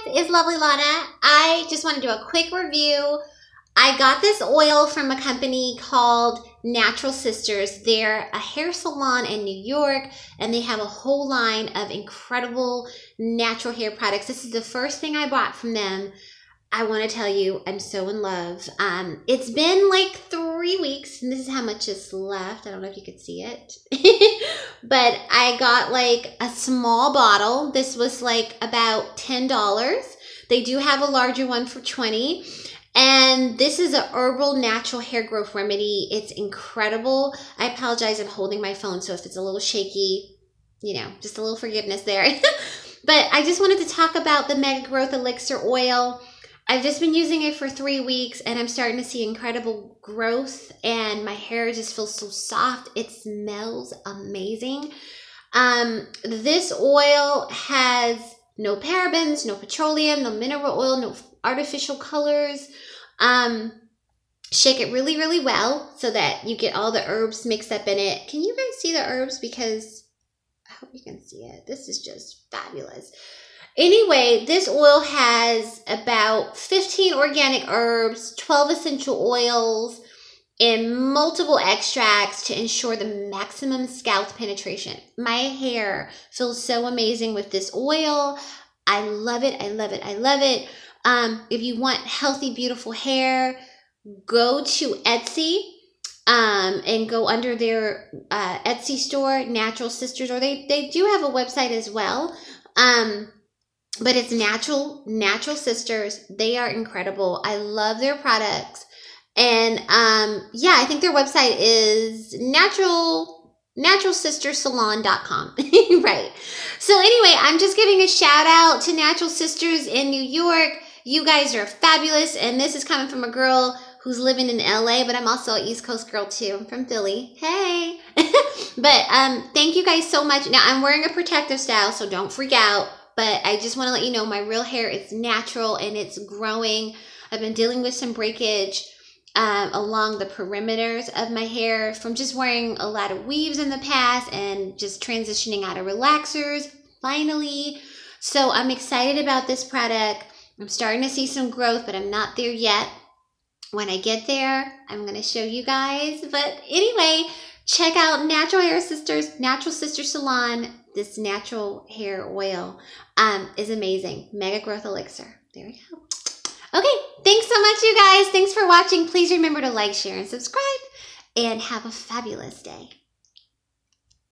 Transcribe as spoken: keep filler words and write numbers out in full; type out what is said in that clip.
It's Lovely Lana. I just want to do a quick review. I got this oil from a company called Natural Sisters. They're a hair salon in New York, and they have a whole line of incredible natural hair products. This is the first thing I bought from them. I want to tell you, I'm so in love. Um, it's been like three weeks, and this is how much is left. I don't know if you could see it. But I got like a small bottle. This was like about ten dollars. They do have a larger one for twenty dollars. And this is a herbal natural hair growth remedy. It's incredible. I apologize, I'm holding my phone, so if it's a little shaky, you know, just a little forgiveness there. But I just wanted to talk about the Mega Growth Elixir Oil. I've just been using it for three weeks and I'm starting to see incredible growth, and my hair just feels so soft. It smells amazing. Um, this oil has no parabens, no petroleum, no mineral oil, no artificial colors. Um, shake it really, really well so that you get all the herbs mixed up in it. Can you guys see the herbs? Because I hope you can see it. This is just fabulous. Anyway, this oil has about fifteen organic herbs, twelve essential oils, and multiple extracts to ensure the maximum scalp penetration. My hair feels so amazing with this oil. I love it. I love it. I love it. Um, if you want healthy, beautiful hair, go to Etsy um, and go under their uh, Etsy store, Natural Sisters, or they, they do have a website as well. Um, But it's natural, natural sisters. They are incredible. I love their products. And um, yeah, I think their website is natural, natural sister salon dot com. Right. So anyway, I'm just giving a shout out to Natural Sisters in New York. You guys are fabulous. And this is coming from a girl who's living in L A, but I'm also an East Coast girl too. I'm from Philly. Hey. But um, thank you guys so much. Now I'm wearing a protective style, so don't freak out. But I just want to let you know my real hair is natural and it's growing. I've been dealing with some breakage um, along the perimeters of my hair from just wearing a lot of weaves in the past and just transitioning out of relaxers, finally. So I'm excited about this product. I'm starting to see some growth, but I'm not there yet. When I get there, I'm going to show you guys. But anyway, check out Natural Hair Sisters, Natural Sister Salon. This natural hair oil um, is amazing. Mega Growth Elixir. There we go. Okay, thanks so much, you guys. Thanks for watching. Please remember to like, share, and subscribe. And have a fabulous day.